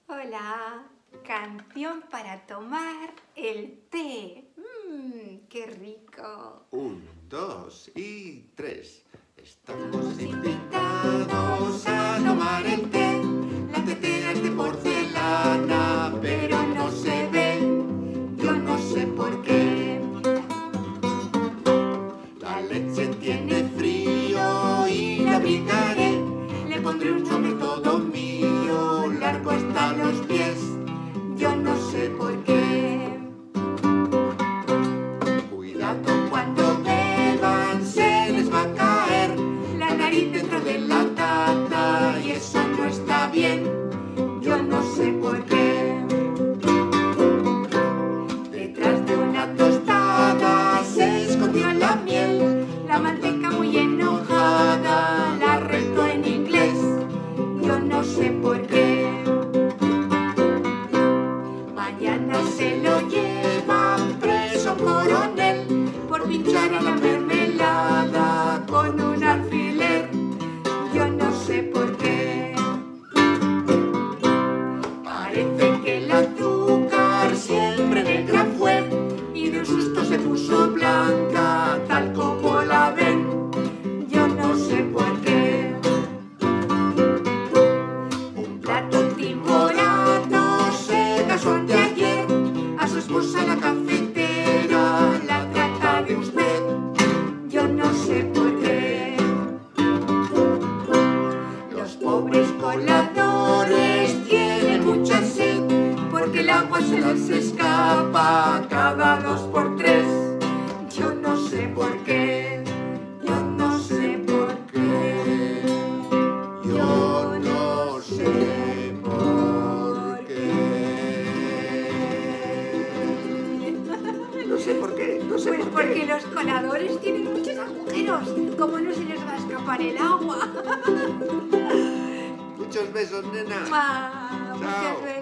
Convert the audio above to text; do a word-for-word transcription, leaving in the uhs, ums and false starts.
Hola, canción para tomar el té. Mmm, qué rico. Un, dos y tres. Estamos invitados a tomar el té. La tetera es de porcelana, pero no se ve. Yo no sé por qué. La leche tiene frío y la abrigaré. Le pondré un sobre todo mío, largo hasta los pies. Yo no sé por qué. Cuidado cuando beban, se les va a caer la nariz dentro de la taza y eso no está bien. Yo no sé por qué. Detrás de una tostada se escondió la miel, la manteca muy enojada la retó en inglés. Yo no sé por qué. Mañana se lo llevan preso coronel por pinchar a la mermelada con un alfiler. Yo no sé por qué. Parece que el azúcar siempre negra fue y de un susto se puso blanca, tal como la ven. Yo no sé por qué. Un plato timorado se casó anteayer, a su esposa la cafetera la trata de usted. Yo no sé por qué. Los pobres coladores tienen mucha sed porque el agua se les escapa cada dos por tres. Yo no sé por qué. Yo no sé por qué. Yo no sé por qué. No sé por qué. No sé Pues por porque qué. los coladores tienen muchos agujeros. ¿Cómo no se les va a escapar el agua? Muchos besos, nena. Ah, muchas Chao. veces.